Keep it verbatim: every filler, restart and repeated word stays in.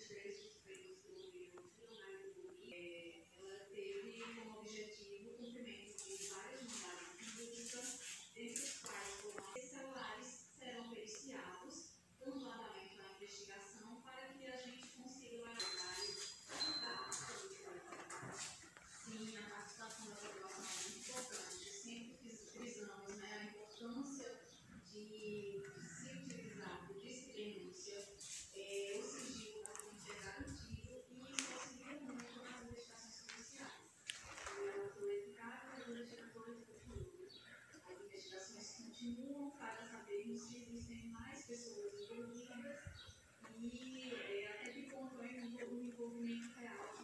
ela teve como objetivo o cumprimento de várias modalidades públicas, dentre os quais foram os celulares serão periciados, dando andamento na investigação para que a gente consiga ajudar. Sim, a participação da população é muito importante. Sempre frisamos, né, a importância de se utilizar o disque denúncia, é, o sigilo da fonte é garantido e isso auxilia muito nas investigações policiais. Foi eficaz, as investigações continuam para sabermos se existem mais pessoas envolvidas e é, até que ponto é o envolvimento real.